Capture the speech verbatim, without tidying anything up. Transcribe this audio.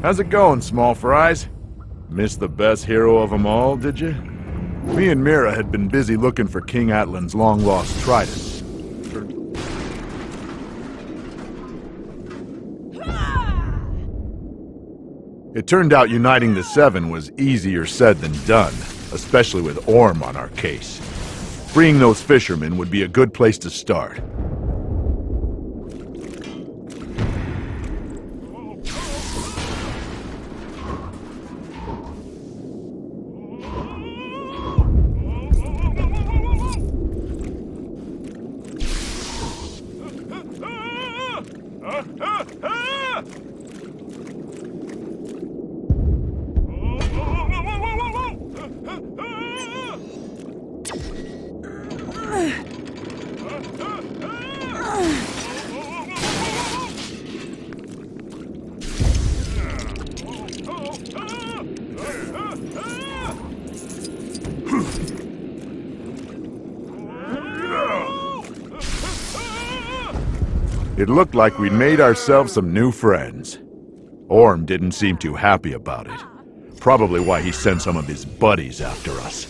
How's it going, small fries? Missed the best hero of them all, did you? Me and Mira had been busy looking for King Atlan's long-lost trident. It turned out uniting the Seven was easier said than done, especially with Orm on our case. Freeing those fishermen would be a good place to start. It looked like we'd made ourselves some new friends. Orm didn't seem too happy about it. Probably why he sent some of his buddies after us.